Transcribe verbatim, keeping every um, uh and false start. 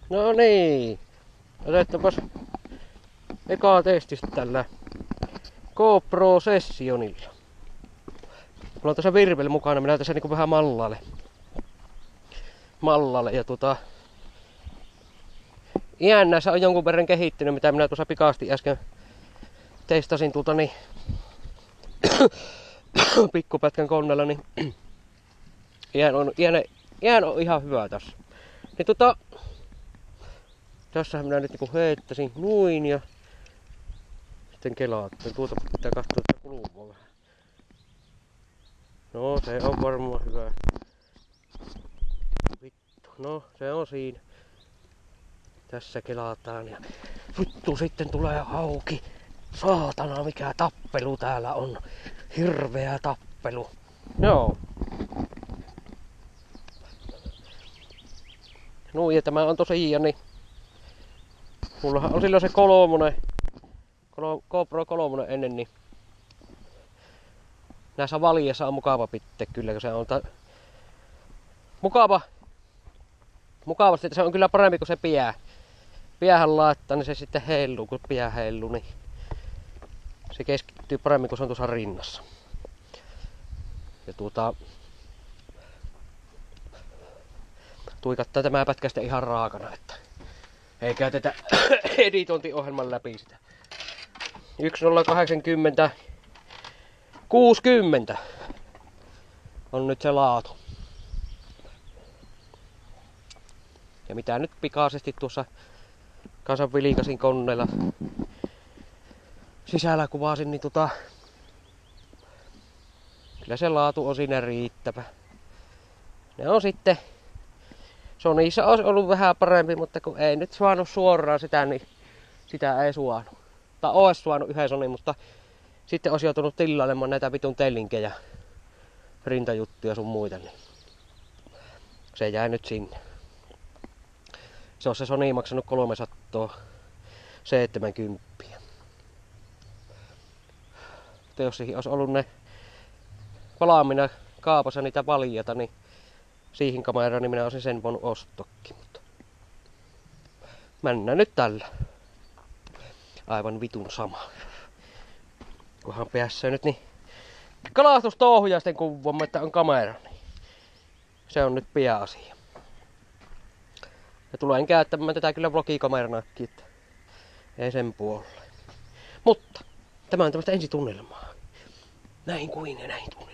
No niin. Otetaanpas eka testistä tällä GoPro Sessionilla. Mulla on tässä virveli mukana, minä tässä niinku vähän mallalle. Mallalle ja tota... Iän näissä on jonkun verran kehittynyt, mitä minä tuossa pikaasti äsken testasin tuota niin... pikkupätkän koneella, niin... Iän on, iän, iän on ihan hyvä tässä. Niin tota... Tässähän minä nyt niinku heittäisin noin ja... Sitten kelaattelin. Tuota pitää katsoa, että kuluu vähän. No, se on varmaan hyvä. Vittu, no se on siinä. Tässä kelataan ja... Vittu, sitten tulee hauki. Saatana, mikä tappelu täällä on. Hirveä tappelu. Joo. No ja tämä on tosiaan niin... Mullahan on silloin se kolmonen. GoPro kolmonen ennen, niin... Näissä valjassa on mukava pitää kyllä, kun se on ta... Mukava. Mukavasti, että se on kyllä parempi kuin se piää. Piähän laittaa, niin se sitten heiluu, kun piää heiluu, niin... Se keskittyy paremmin, kun se on tuossa rinnassa. Ja tuota... Tuikattaa tämä pätkä sitten ihan raakana, että... Ei käytetä editointiohjelman läpi sitä. yksi nolla kahdeksankymmentä kuusikymmentä on nyt se laatu. Ja mitä nyt pikaisesti tuossa kansan vilikasin koneella sisällä kuvasin, niin tota... Kyllä se laatu on siinä riittävä. Ne on sitten... Sonyssa olisi ollut vähän parempi, mutta kun ei nyt saanut suoraan sitä, niin sitä ei suonut. Tai ois suonut yhden Sony, mutta sitten olisi joutunut tillailemaan näitä vitun tellinkejä, rintajuttuja sun muita, niin se jäi nyt sinne. Se on se Sony maksanut kolmesataaseitsemänkymmentä. Mutta jos siihen olisi ollut ne valmiina kaapassa niitä valjata, niin siihen kameraan niin minä olisin sen voinut ostaakin, mutta mennään nyt tällä. Aivan vitun sama. Kunhan pääsee nyt niin kalastustouhujaisten kuvamme, että on kamera, niin se on nyt pääasia. Ja tulen käyttämään tätä kyllä vlogikameranakin, että ei sen puolelle. Mutta tämä on tämmöistä ensitunnelmaa. Näin kuin ja näin tuntuu.